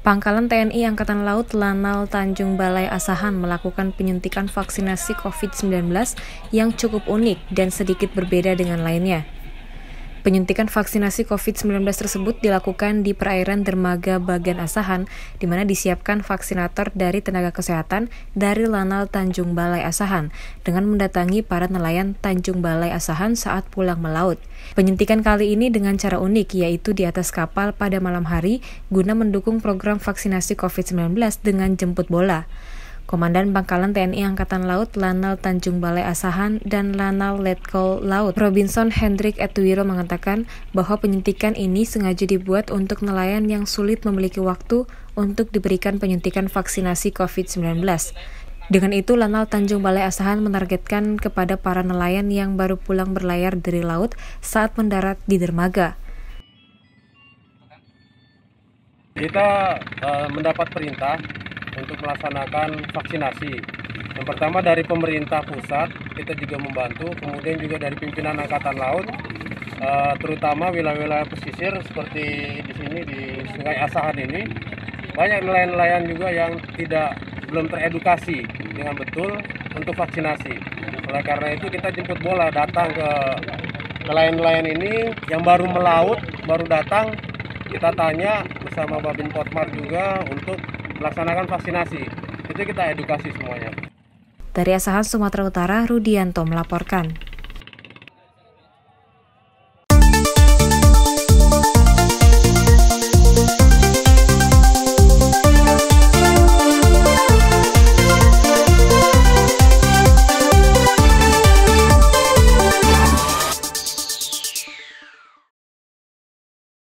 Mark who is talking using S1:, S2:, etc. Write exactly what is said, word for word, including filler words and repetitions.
S1: Pangkalan T N I Angkatan Laut Lanal Tanjung Balai Asahan melakukan penyuntikan vaksinasi covid sembilan belas yang cukup unik dan sedikit berbeda dengan lainnya. Penyuntikan vaksinasi covid sembilan belas tersebut dilakukan di perairan dermaga Bagan Asahan, di mana disiapkan vaksinator dari tenaga kesehatan dari Lanal Tanjung Balai Asahan dengan mendatangi para nelayan Tanjung Balai Asahan saat pulang melaut. Penyuntikan kali ini dengan cara unik, yaitu di atas kapal pada malam hari guna mendukung program vaksinasi covid sembilan belas dengan jemput bola. Komandan Pangkalan T N I Angkatan Laut Lanal Tanjung Balai Asahan dan Lanal Letkol Laut Robinson Hendrik Etwiro mengatakan bahwa penyuntikan ini sengaja dibuat untuk nelayan yang sulit memiliki waktu untuk diberikan penyuntikan vaksinasi covid sembilan belas. Dengan itu, Lanal Tanjung Balai Asahan menargetkan kepada para nelayan yang baru pulang berlayar dari laut saat mendarat di dermaga.
S2: Kita uh, mendapat perintah untuk melaksanakan vaksinasi. Yang pertama dari pemerintah pusat, kita juga membantu, kemudian juga dari pimpinan Angkatan Laut, uh, terutama wilayah-wilayah pesisir seperti di sini di Sungai Asahan ini, banyak nelayan-nelayan juga yang tidak belum teredukasi dengan betul untuk vaksinasi. Oleh karena itu kita jemput bola datang ke nelayan-nelayan ini yang baru melaut, baru datang, kita tanya bersama Babin Potmar juga untuk melaksanakan vaksinasi. Itu kita edukasi semuanya.
S1: Dari Asahan, Sumatera Utara, Rudianto melaporkan.